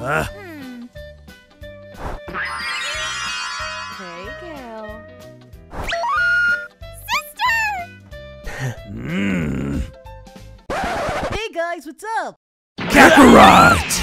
Hey, Kale. Sister! Hey guys, what's up? Kakarot!